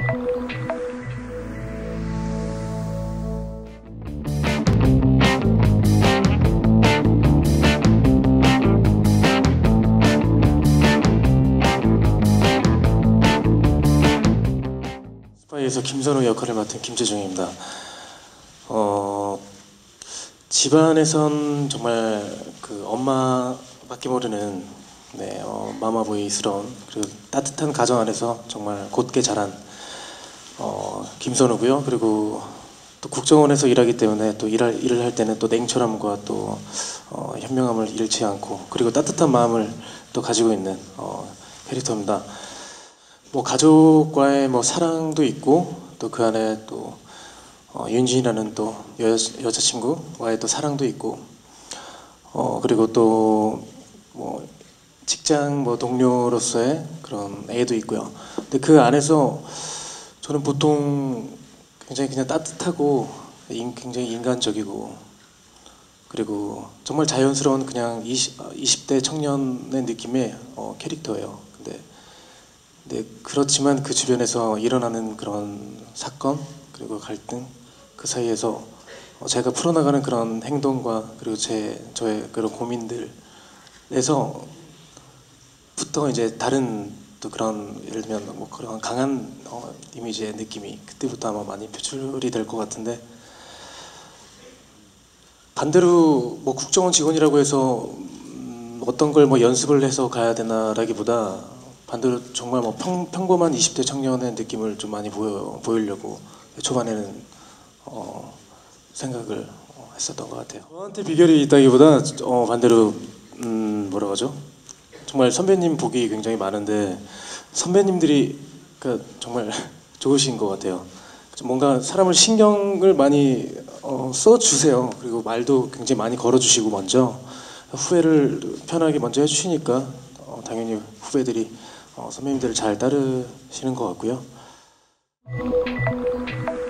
스파이에서 김선우 역할을 맡은 김재중입니다. 집안에선 정말 그 엄마밖에 모르는 마마보이스러운 그리고 따뜻한 가정 안에서 정말 곧게 자란 김선우고요. 그리고 또 국정원에서 일하기 때문에 또 일을 할 때는 또 냉철함과 또 현명함을 잃지 않고 그리고 따뜻한 마음을 또 가지고 있는 캐릭터입니다. 뭐 가족과의 뭐 사랑도 있고 또 그 안에 또 윤진이라는 또 여자친구와의 또 사랑도 있고 그리고 또 뭐 직장 뭐 동료로서의 그런 애도 있고요. 근데 그 안에서 저는 보통 굉장히 그냥 따뜻하고 굉장히 인간적이고 그리고 정말 자연스러운 그냥 20대 청년의 느낌의 캐릭터예요. 근데 그렇지만 그 주변에서 일어나는 그런 사건 그리고 갈등 그 사이에서 제가 풀어나가는 그런 행동과 그리고 저의 그런 고민들에서부터 이제 다른 또 그런 예를 들면 뭐 그런 강한 이미지의 느낌이 그때부터 아마 많이 표출이 될 것 같은데 반대로 뭐 국정원 직원이라고 해서 어떤 걸 뭐 연습을 해서 가야 되나라기보다 반대로 정말 뭐 평범한 20대 청년의 느낌을 좀 많이 보이려고 초반에는 생각을 했었던 것 같아요. 저한테 비결이 있다기보다 반대로 뭐라고 하죠? 정말 선배님 복이 굉장히 많은데 선배님들이 그러니까 정말 좋으신 것 같아요. 뭔가 사람을 신경을 많이 써주세요. 그리고 말도 굉장히 많이 걸어주시고 먼저 후회를 편하게 먼저 해주시니까 당연히 후배들이 선배님들을 잘 따르시는 것 같고요.